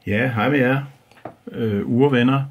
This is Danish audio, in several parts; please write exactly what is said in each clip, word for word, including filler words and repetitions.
Ja, hej med jer, øh, urvenner.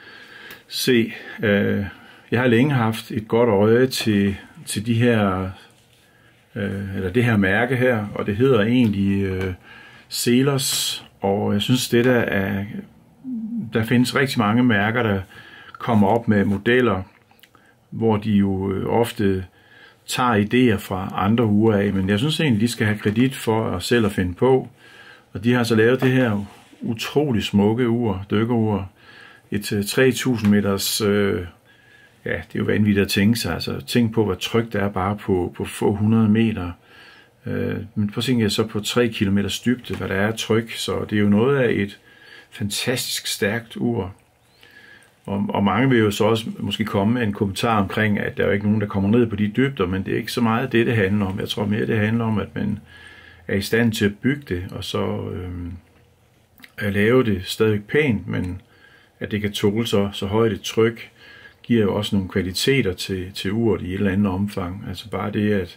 Se, øh, jeg har længe haft et godt øje til, til de her, øh, eller det her mærke her, og det hedder egentlig øh, Selers, og jeg synes, det der er, der findes rigtig mange mærker, der kommer op med modeller, hvor de jo øh, ofte tager idéer fra andre ure af, men jeg synes egentlig, de skal have kredit for at selv at finde på, og de har så lavet det her utrolig smukke ur, dykkerur, et tre tusind meters, øh, ja, det er jo vanvittigt at tænke sig, altså tænk på, hvor tryk der er bare på, på få hundrede meter, øh, men prøv at tænke så på tre kilometers dybde, hvad der er tryk, så det er jo noget af et fantastisk stærkt ur, og, og mange vil jo så også måske komme med en kommentar omkring, at der er jo ikke nogen, der kommer ned på de dybder, men det er ikke så meget det, det handler om. Jeg tror mere, det handler om, at man er i stand til at bygge det, og så øh, at lave det stadig pænt, men at det kan tåle så, så højt et tryk, giver jo også nogle kvaliteter til, til uret i et eller andet omfang. Altså bare det, at,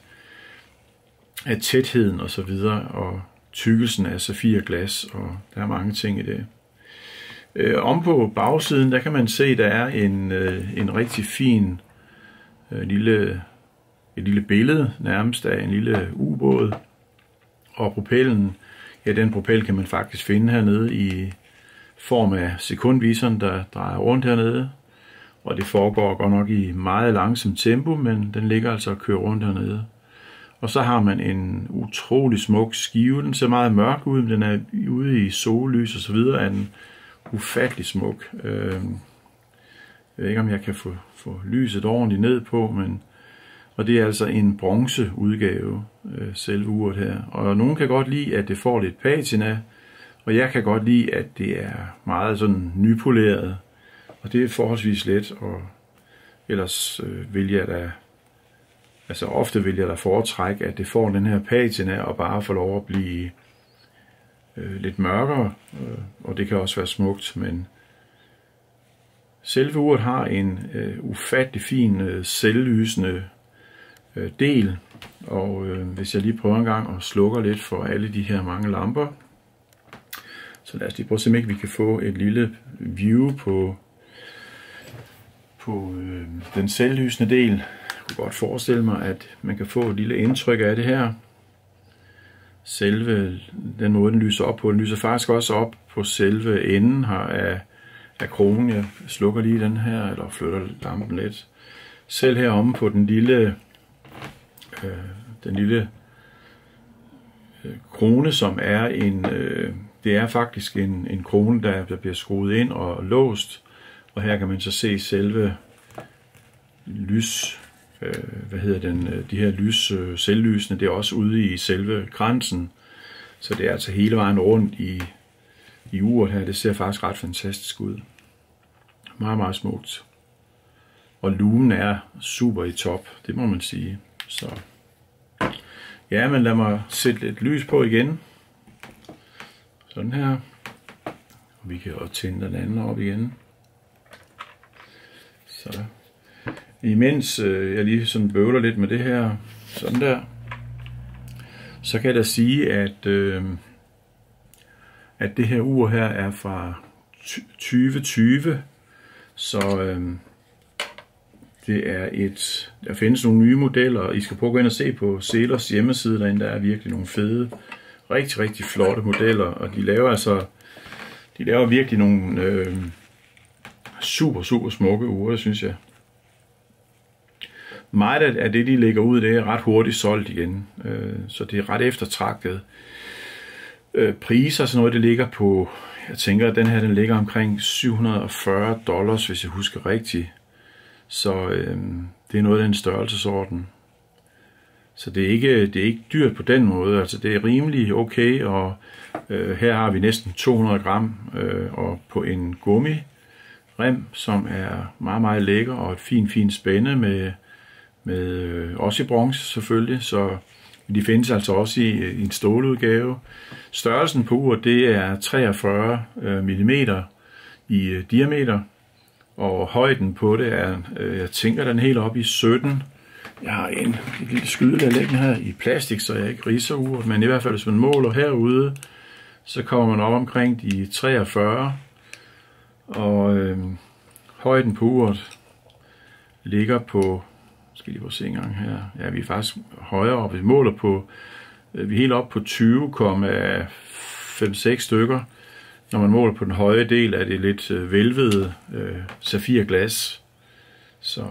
at tætheden og så videre, og tykkelsen af safirglas, og der er mange ting i det. Øh, om på bagsiden, der kan man se, at der er en, øh, en rigtig fin øh, lille, et lille billede nærmest af en lille ubåd. Og propellen, ja, den propel kan man faktisk finde hernede i form af sekundviseren, der drejer rundt hernede. Og det foregår godt nok i meget langsomt tempo, men den ligger altså og kører rundt hernede. Og så har man en utrolig smuk skive. Den ser meget mørk ud, men den er ude i sollys og så videre, er den ufattelig smuk. Jeg ved ikke, om jeg kan få, få lyset ordentligt ned på, men og det er altså en bronzeudgave, selve uret her. Og nogen kan godt lide, at det får lidt patina, og jeg kan godt lide, at det er meget sådan nypoleret. Og det er forholdsvis let, og ellers øh, vil jeg da, altså ofte vil jeg da foretrække, at det får den her patina, og bare får lov at blive øh, lidt mørkere, øh, og det kan også være smukt, men selve uret har en øh, ufattelig fin, øh, selvlysende øh, del, og øh, hvis jeg lige prøver en gang og slukker lidt for alle de her mange lamper, så lad os lige prøve at se, om ikke vi kan få et lille view på, på øh, den selvlysende del. Jeg kunne godt forestille mig, at man kan få et lille indtryk af det her. Selve den måde, den lyser op på, den lyser faktisk også op på selve enden her af, af kronen. Jeg slukker lige den her, eller flytter lampen lidt. Selv heromme på den lille, øh, den lille øh, krone, som er en... Øh, Det er faktisk en, en krone, der, der bliver skruet ind og låst. Og her kan man så se selve lys, øh, hvad hedder den, de her lys, øh, selvlysende, det er også ude i selve kransen. Så det er altså hele vejen rundt i, i uret her. Det ser faktisk ret fantastisk ud. Meget, meget smukt. Og lumen er super i top, det må man sige. Så ja, men lad mig sætte lidt lys på igen. Sådan her. Og vi kan også tænde den anden op igen. Så. Imens øh, jeg lige sådan bøvler lidt med det her, sådan der, så kan jeg da sige, at, øh, at det her ur her er fra tyve tyve. Så øh, det er et, der findes nogle nye modeller, og I skal prøve at gå ind og se på Selers hjemmeside, derinde der er virkelig nogle fede, rigtig, rigtig flotte modeller, og de laver altså, de laver virkelig nogle øh, super, super smukke ure, synes jeg. Meget af det, de lægger ud, det er ret hurtigt solgt igen, øh, så det er ret eftertragtet. Øh, priser, sådan noget, det ligger på, jeg tænker, at den her, den ligger omkring syv hundrede og fyrre dollars, hvis jeg husker rigtigt. Så øh, det er noget af den størrelsesorden. Så det er ikke, det er ikke dyrt på den måde, altså det er rimelig okay, og øh, her har vi næsten to hundrede gram, øh, og på en gummirem, som er meget, meget lækker, og et fint, fint spænde med, med øh, også i bronze selvfølgelig, så de findes altså også i, i en ståludgave. Størrelsen på uret, det er treogfyrre millimeter i øh, diameter, og højden på det er, øh, jeg tænker den helt op i sytten. Jeg har en lille skydelag liggende her i plastik, så jeg ikke ridser uret, men i hvert fald hvis man måler herude, så kommer man op omkring de treogfyrre, og øh, højden på uret ligger på, skal lige prøve at se en gang her, ja, vi er faktisk højere, og vi måler på, øh, vi er helt op på tyve komma fem seks stykker. Når man måler på den høje del, er det lidt øh, velvede øh, safirglas. Så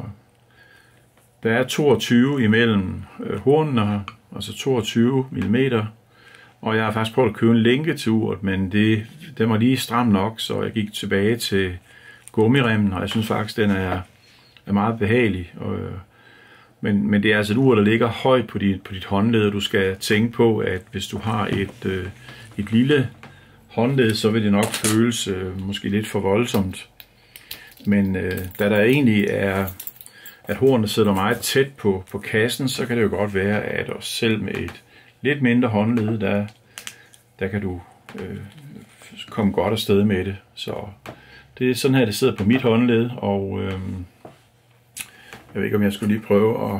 der er toogtyve imellem øh, hornene her, altså toogtyve millimeter. Og jeg har faktisk prøvet at købe en lænke til uret, men det, den var lige stram nok, så jeg gik tilbage til gummiremmen, og jeg synes faktisk, den er, er meget behagelig. Og, men, men det er altså et ur, der ligger højt på dit, på dit håndled, og du skal tænke på, at hvis du har et, øh, et lille håndled, så vil det nok føles øh, måske lidt for voldsomt. Men øh, da der egentlig er, at hornene sidder meget tæt på, på kassen, så kan det jo godt være, at også selv med et lidt mindre håndled, der, der kan du øh, komme godt afsted med det. Så det er sådan her, det sidder på mit håndled, og øh, jeg ved ikke, om jeg skulle lige prøve at,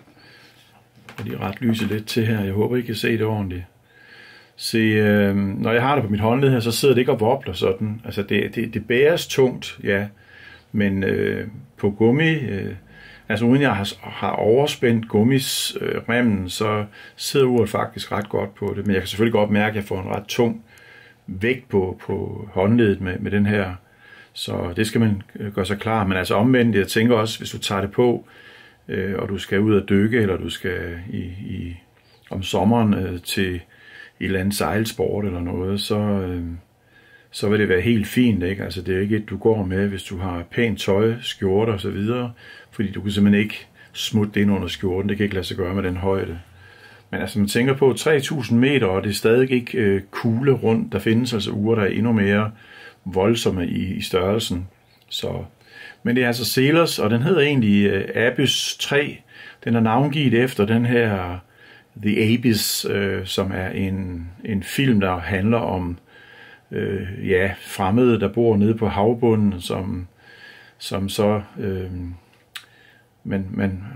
at lige ret lyse lidt til her. Jeg håber, I kan se det ordentligt. Se, øh, når jeg har det på mit håndled her, så sidder det ikke og wobler sådan. Altså det, det, det bæres tungt, ja, men øh, på gummi, øh, altså uden jeg har, har overspændt gummisremmen, øh, så sidder uret faktisk ret godt på det. Men jeg kan selvfølgelig godt mærke, at jeg får en ret tung vægt på, på håndledet med, med den her. Så det skal man gøre sig klar. Men altså omvendt, jeg tænker også, hvis du tager det på, øh, og du skal ud og dykke, eller du skal i, i, om sommeren øh, til et eller andet sejlsport eller noget, så, øh, så vil det være helt fint, ikke? Altså det er ikke et, du går med, hvis du har pænt tøj, skjorter og så videre, fordi du kan simpelthen ikke smutte ind under skjorten, det kan ikke lade sig gøre med den højde. Men altså man tænker på tre tusind meter, og det er stadig ikke øh, kugle rundt, der findes altså ure, der er endnu mere voldsomme i, i størrelsen. Så, men det er altså Selers, og den hedder egentlig øh, Abyss tre, den er navngivet efter den her The Abyss, øh, som er en, en film, der handler om øh, ja, fremmede, der bor nede på havbunden, som, som så øh, man, man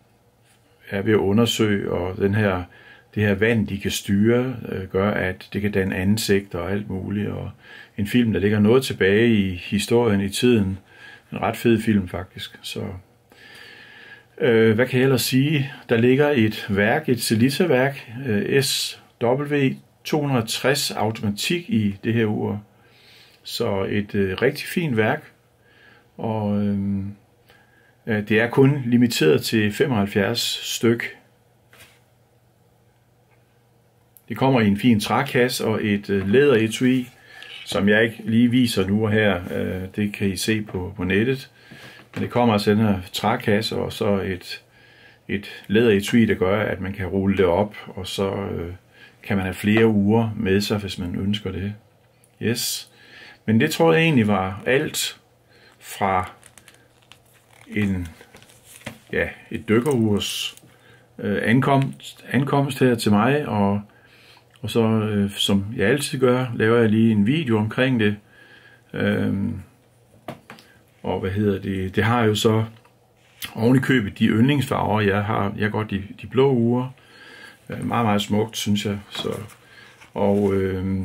er ved at undersøge, og den her, det her vand, de kan styre, øh, gør, at det kan danne ansigter og alt muligt. Og en film, der ligger noget tilbage i historien, i tiden. En ret fed film faktisk. Så Øh, hvad kan jeg ellers sige? Der ligger et værk, et Sellita-værk, øh, S W to hundrede og tres automatik i det her ur. Så et øh, rigtig fint værk, og øh, det er kun limiteret til femoghalvfjerds styk. Det kommer i en fin trækasse og et øh, læderetui, som jeg ikke lige viser nu og her. Øh, det kan I se på, på nettet. Men det kommer altså den her trækasse og så et, et læderetui, der gør, at man kan rulle det op, og så øh, kan man have flere uger med sig, hvis man ønsker det. Yes. Men det tror jeg egentlig var alt fra en, ja, et dykkerurs øh, ankomst, ankomst her til mig, og, og så, øh, som jeg altid gør, laver jeg lige en video omkring det. Øh, Og hvad hedder det? Det har jo så oven i købet de yndlingsfarver. Jeg har jeg godt de, de blå ure. Meget, meget smukt, synes jeg. Så, og øh,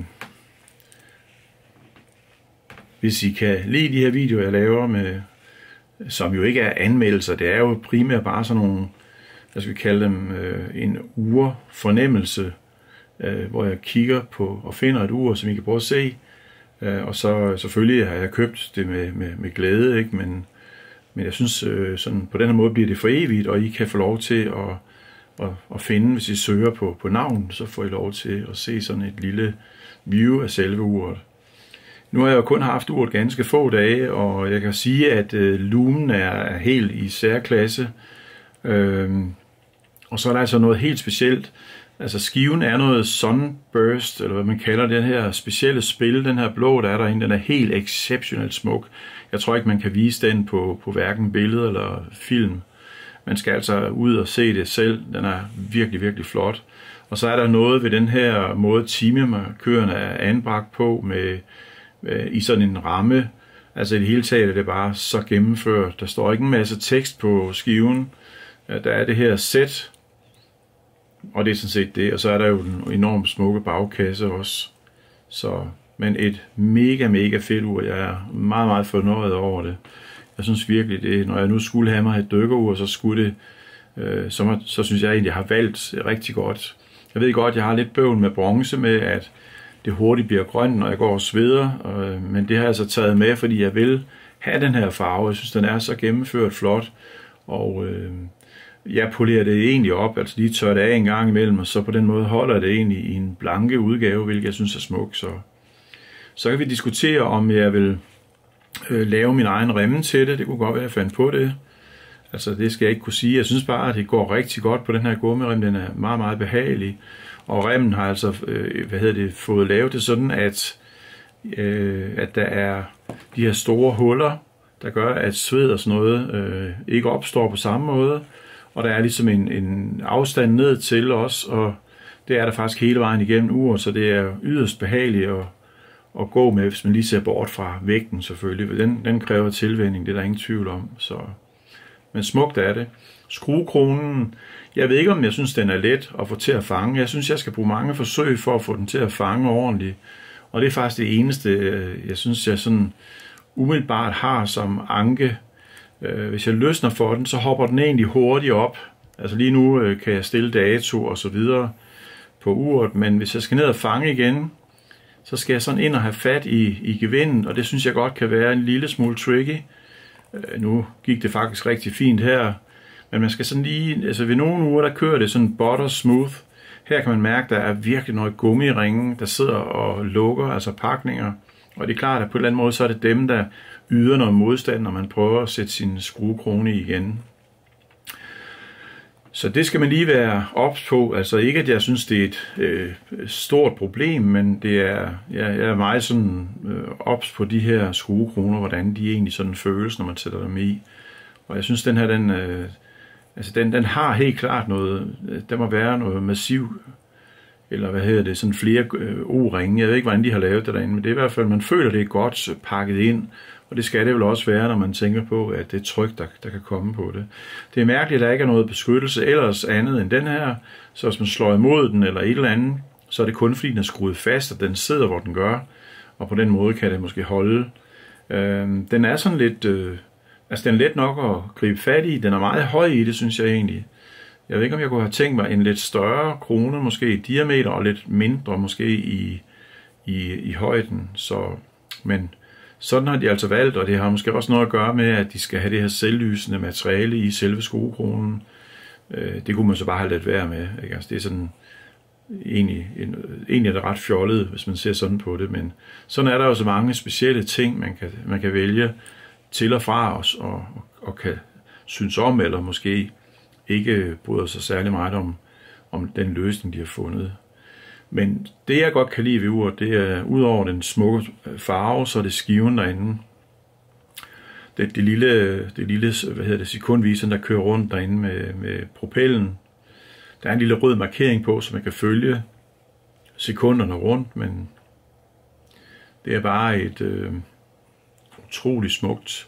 hvis I kan lide de her videoer, jeg laver, med, som jo ikke er anmeldelser, det er jo primært bare sådan nogle, hvad skal vi kalde dem, øh, en ure-fornemmelse, øh, hvor jeg kigger på og finder et ur, som I kan prøve at se. Og så selvfølgelig har jeg købt det med, med, med glæde, ikke? Men, men jeg synes, øh, sådan, på den her måde bliver det for evigt, og I kan få lov til at, at, at finde, hvis I søger på, på navn, så får I lov til at se sådan et lille view af selve uret. Nu har jeg jo kun haft uret ganske få dage, og jeg kan sige, at øh, lumen er, er helt i særklasse. Øhm, og så er der altså noget helt specielt. Altså skiven er noget sunburst, eller hvad man kalder den her specielle spil, den her blå, der er derinde, den er helt exceptionelt smuk. Jeg tror ikke, man kan vise den på, på hverken billede eller film. Man skal altså ud og se det selv. Den er virkelig, virkelig flot. Og så er der noget ved den her måde, timemarkørerne er anbragt på med, med, i sådan en ramme. Altså i det hele taget er det bare så gennemført. Der står ikke en masse tekst på skiven. Der er det her sæt. Og det er sådan set det, og så er der jo den enormt smukke bagkasse også, Så, men et mega, mega fedt ur. Jeg er meget, meget fornøjet over det. Jeg synes virkelig, det, når jeg nu skulle have mig et dykkerur, så skulle det, øh, så, så synes jeg egentlig, jeg har valgt rigtig godt. Jeg ved godt, jeg har lidt bøvl med bronze med, at det hurtigt bliver grønt, når jeg går og sveder, øh, men det har jeg så taget med, fordi jeg vil have den her farve. Jeg synes, den er så gennemført flot, og øh, jeg polerer det egentlig op, altså lige tør det af en gang imellem, og så på den måde holder det egentlig i en blanke udgave, hvilket jeg synes er smuk. Så, så kan vi diskutere, om jeg vil øh, lave min egen remme til det. Det kunne godt være, at jeg fandt på det. Altså det skal jeg ikke kunne sige. Jeg synes bare, at det går rigtig godt på den her gummirem. Den er meget, meget behagelig. Og remmen har altså øh, hvad hedder det, fået lavet det sådan, at, øh, at der er de her store huller, der gør, at sved og sådan noget øh, ikke opstår på samme måde. Og der er ligesom en, en afstand ned til os, og det er der faktisk hele vejen igennem uret, så det er yderst behageligt at, at gå med, hvis man lige ser bort fra vægten selvfølgelig. Den, den kræver tilvænning, det er der ingen tvivl om. Så. Men smukt er det. Skruekronen, jeg ved ikke, om jeg synes, den er let at få til at fange. Jeg synes, jeg skal bruge mange forsøg for at få den til at fange ordentligt. Og det er faktisk det eneste, jeg synes, jeg sådan umiddelbart har som anke. Hvis jeg løsner for den, så hopper den egentlig hurtigt op. Altså lige nu kan jeg stille dato og så videre på uret, men hvis jeg skal ned og fange igen, så skal jeg sådan ind og have fat i, i gevinden, og det synes jeg godt kan være en lille smule tricky. Nu gik det faktisk rigtig fint her, men man skal sådan lige, altså ved nogle uger, der kører det sådan butter smooth. Her kan man mærke, der er virkelig noget gummi i ringen, der sidder og lukker, altså pakninger. Og det er klart, at på en eller anden måde, så er det dem, der yder noget modstand, når man prøver at sætte sin skruekrone i igen. Så det skal man lige være ops på. Altså ikke, at jeg synes, det er et øh, stort problem, men det er, jeg, jeg er meget sådan øh, ops på de her skruekroner, hvordan de egentlig sådan føles, når man sætter dem i. Og jeg synes, den her, den, øh, altså den, den har helt klart noget, der må være noget massiv, eller hvad hedder det, sådan flere øh, o-ringe. Jeg ved ikke, hvordan de har lavet det derinde, men det er i hvert fald, man føler, det er godt pakket ind. Og det skal det vel også være, når man tænker på, at det er tryk, der, der kan komme på det. Det er mærkeligt, at der ikke er noget beskyttelse ellers andet end den her. Så hvis man slår imod den eller et eller andet, så er det kun fordi, den er skruet fast, og den sidder, hvor den gør. Og på den måde kan det måske holde. Øh, den er sådan lidt, øh, altså den er let nok at gribe fat i. Den er meget høj i det, synes jeg egentlig. Jeg ved ikke, om jeg kunne have tænkt mig en lidt større krone, måske i diameter, og lidt mindre måske i, i, i højden. Så, men sådan har de altså valgt, og det har måske også noget at gøre med, at de skal have det her selvlysende materiale i selve skruekronen. Det kunne man så bare have lidt være med. Ikke? Altså, det er sådan, egentlig, egentlig er det ret fjollet, hvis man ser sådan på det, men sådan er der jo så mange specielle ting, man kan, man kan vælge til og fra os, og, og, og kan synes om, eller måske ikke bryder sig særlig meget om, om den løsning, de har fundet. Men det, jeg godt kan lide ved uret, det er, udover den smukke farve, så er det skiven derinde. Det, det lille, det lille hvad hedder det, sekundviseren, der kører rundt derinde med, med propellen. Der er en lille rød markering på, så man kan følge sekunderne rundt, men det er bare et øh, utroligt smukt,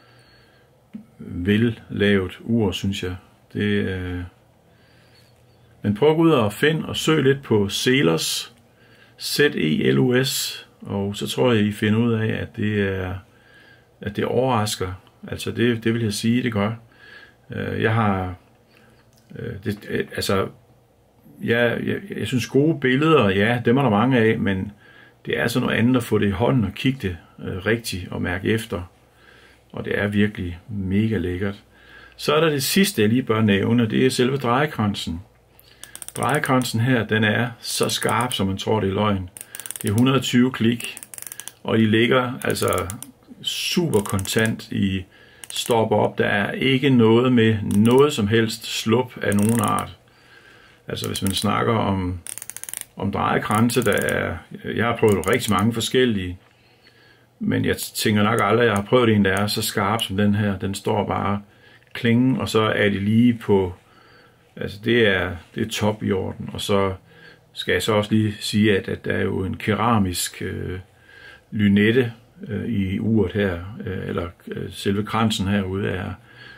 vellavet ur, synes jeg. Det øh, Men prøv at gå ud og finde og søg lidt på Zelus, Z E L U S, og så tror jeg, I finder ud af, at det er, at det overrasker. Altså det, det vil jeg sige, det gør. Jeg har, det, altså, jeg, jeg, jeg synes gode billeder, ja, dem er der mange af, men det er sådan noget andet at få det i hånden og kigge det øh, rigtigt og mærke efter. Og det er virkelig mega lækkert. Så er der det sidste, jeg lige bør nævne, det er selve drejekransen. Drejekransen her, den er så skarp, som man tror, det er løgn. Det er et hundrede og tyve klik, og de ligger altså super kontant i stopper op. Der er ikke noget med noget som helst slup af nogen art. Altså hvis man snakker om, om drejekranse, der er, jeg har prøvet rigtig mange forskellige, men jeg tænker nok aldrig, at jeg har prøvet en, der er så skarp som den her. Den står bare klingen, og så er det lige på, altså det er, det er top i orden. Og så skal jeg så også lige sige, at, at der er jo en keramisk øh, lynette øh, i uret her, øh, eller øh, selve kransen herude er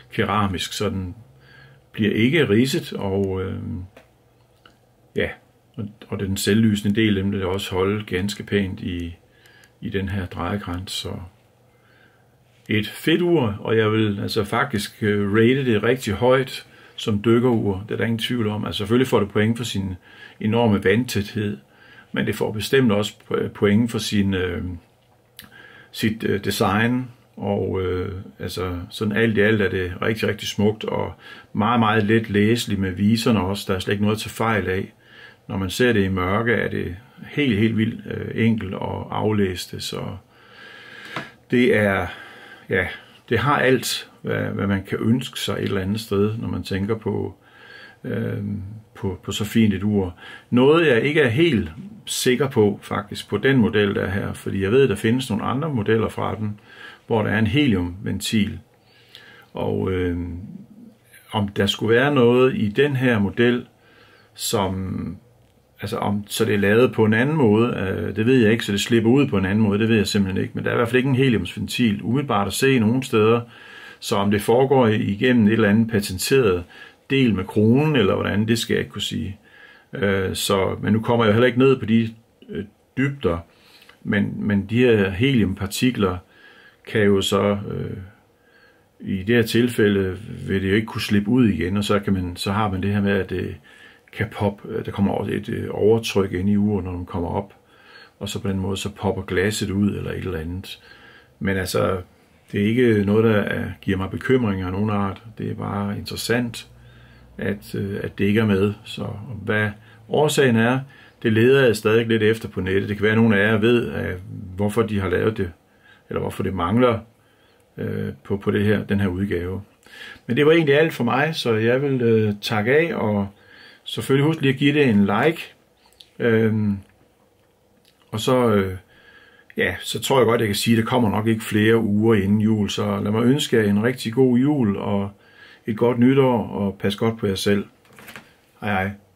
keramisk, så den bliver ikke ridset, og øh, ja, Og, og den selvlysende del, den vil også holde ganske pænt i, i den her drejekrans. Så et fedt ur, og jeg vil altså faktisk rate det rigtig højt som dykkerur. Det er der ingen tvivl om. Altså selvfølgelig får det point for sin enorme vandtæthed, men det får bestemt også point for sin, øh, sit øh, design. Og øh, altså sådan alt i alt er det rigtig, rigtig smukt og meget, meget let læseligt med viserne også. Der er slet ikke noget til fejl af. Når man ser det i mørke, er det helt, helt vildt øh, enkelt at aflæse det. Så det er, ja, det har alt, hvad, hvad man kan ønske sig et eller andet sted, når man tænker på, øh, på, på så fint et ur. Noget, jeg ikke er helt sikker på, faktisk, på den model, der er her, fordi jeg ved, at der findes nogle andre modeller fra den, hvor der er en heliumventil. Og øh, om der skulle være noget i den her model, som, altså om, så det er lavet på en anden måde, øh, det ved jeg ikke, så det slipper ud på en anden måde, det ved jeg simpelthen ikke, men der er i hvert fald ikke en heliumsventil, umiddelbart at se nogle steder, så om det foregår igennem et eller andet patenteret del med kronen, eller hvordan, det skal jeg ikke kunne sige. Øh, så, men nu kommer jeg heller ikke ned på de øh, dybder, men, men de her heliumpartikler kan jo så, øh, i det her tilfælde, vil det jo ikke kunne slippe ud igen, og så, kan man, så har man det her med, at det kan poppe, der kommer også et øh, overtryk ind i uret, når den kommer op, og så på den måde, så popper glasset ud, eller et eller andet. Men altså, det er ikke noget, der er, giver mig bekymringer af nogen art. Det er bare interessant, at, øh, at det ikke er med. Så hvad årsagen er, det leder jeg stadig lidt efter på nettet. Det kan være, at nogen af jer ved, at, hvorfor de har lavet det, eller hvorfor det mangler øh, på, på det her, den her udgave. Men det var egentlig alt for mig, så jeg vil øh, takke af, og selvfølgelig husk lige at give det en like. Øhm, og så, øh, ja, så tror jeg godt, jeg kan sige, at der kommer nok ikke flere uger inden jul, så lad mig ønske jer en rigtig god jul, og et godt nytår, og pas godt på jer selv. Hej hej.